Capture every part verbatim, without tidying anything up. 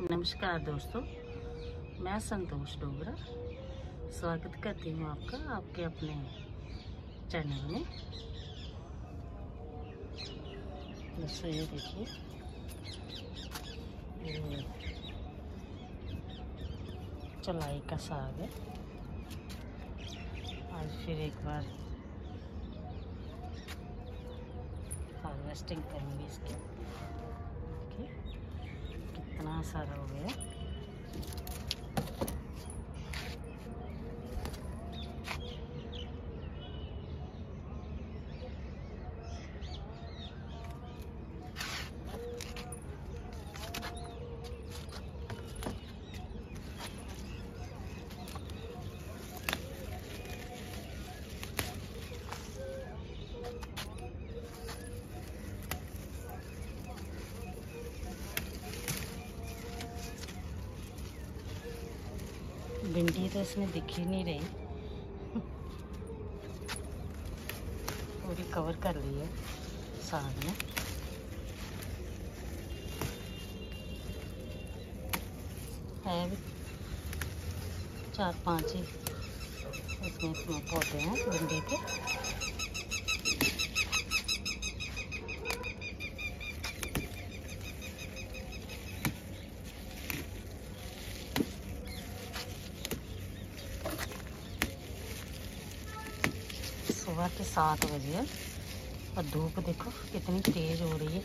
नमस्कार दोस्तों, मैं संतोष डोगरा स्वागत करती हूँ आपका आपके अपने चैनल में। दोस्तों ये देखिए, ये चलाई का साग है। आज फिर एक बार हार्वेस्टिंग करूँगी इसकी। देखिए कितना सारा हो गया। भिंडी तो इसमें दिख ही नहीं रही, पूरी कवर कर ली है साग में। है भी चार पांच ही इसमें इसमें पौधे हैं भिंडी के। सुबह के सात बजे है और धूप देखो कितनी तेज हो रही है।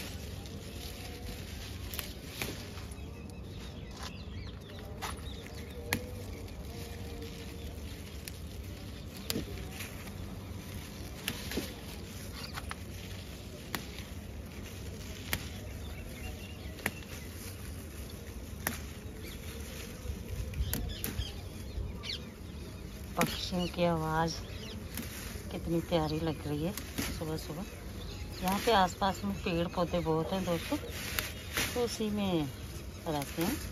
पक्षियों की आवाज़ कितनी प्यारी लग रही है सुबह सुबह। यहाँ पे आसपास में पेड़ पौधे बहुत हैं दोस्तों, तो उसी में रहते हैं,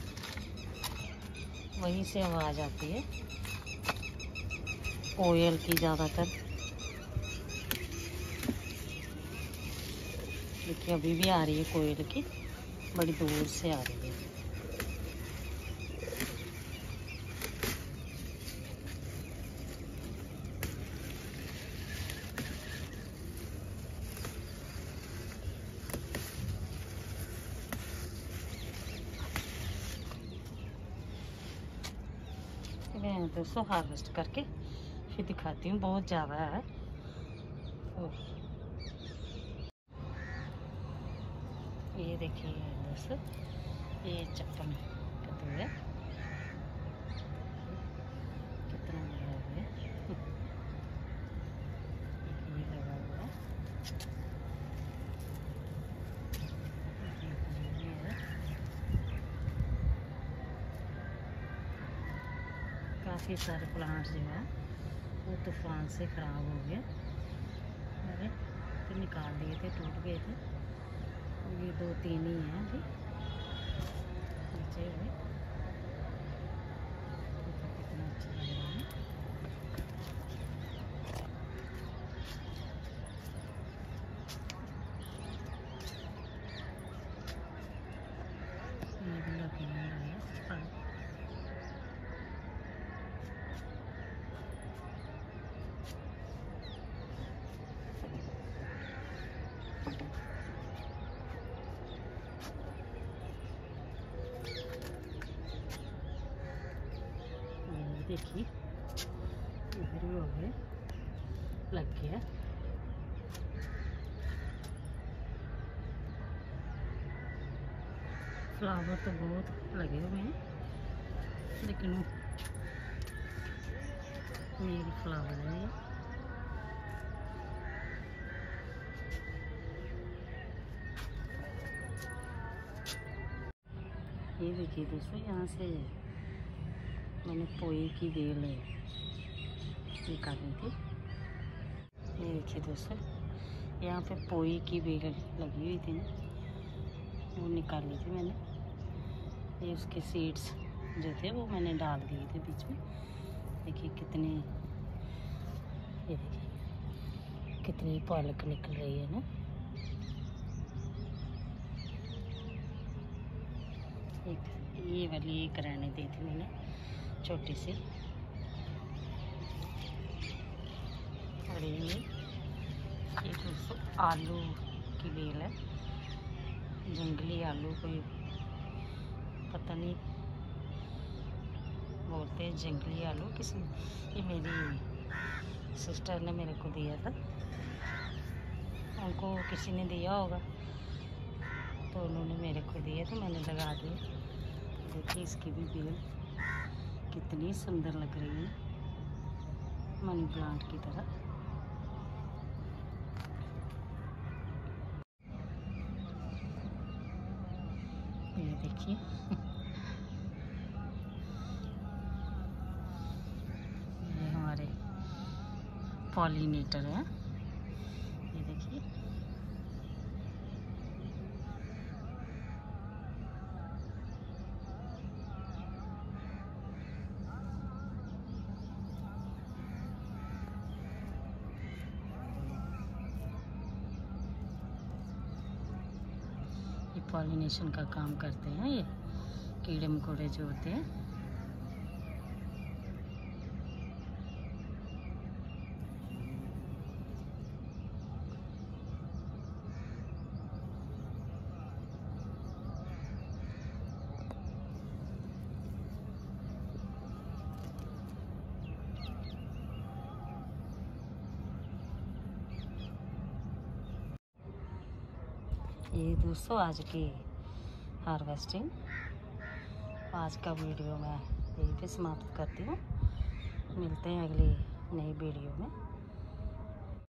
वहीं से आवाज़ आती है कोयल की ज़्यादातर। देखिए अभी भी आ रही है कोयल की, बड़ी दूर से आ रही है। मैं दोस्तों हार्वेस्ट करके फिर दिखाती हूँ, बहुत ज़्यादा है। ये देखिए दोस्तों, ये चप्पन कद्दू है, कितना लगा हुआ है। ये लगा हुआ है, काफ़ी सारे प्लांट्स जो है वो तूफान से ख़राब हो गए। अरे तो निकाल दिए थे, टूट गए थे। ये दो तीन ही हैं अभी नीचे हुए। तो कितना अच्छा लग रहा है। ये भी लग रहा है। देखिए इधर भी हो गए, लग गया। फ्लावर तो बहुत लगे हुए हैं, लेकिन मेल फ्लावर है ये। ये देखिए दोस्तों, यहाँ से मैंने पोई की बेल निकाली थी। ये देखिए दोस्तों, यहाँ पे पोई की बेल लगी हुई थी ना, वो निकाली थी मैंने। ये उसके सीड्स जो थे वो मैंने डाल दिए थे बीच में। देखिए कितने, ये देखिए कितनी पालक निकल रही है ना। एक ये वाली एक रहने दी थी मैंने, छोटी सी। और ये ये दोस्तों आलू की बेल है, जंगली आलू, कोई पता नहीं बोलते हैं जंगली आलू। किसी ये मेरी सिस्टर ने मेरे को दिया था, उनको किसी ने दिया होगा तो उन्होंने मेरे को दिया, तो मैंने लगा दिया। देखिए इसकी भी बेल कितनी सुंदर लग रही है, मनी प्लांट की तरह। ये देखिए ये हमारे पॉलिनेटर है, ये देखिए। ये पॉलिनेशन का काम करते हैं, ये कीड़े मकोड़े जो होते हैं। ये दोस्तों आज की हार्वेस्टिंग, आज का वीडियो मैं यहीं पे समाप्त करती हूँ। मिलते हैं अगली नई वीडियो में।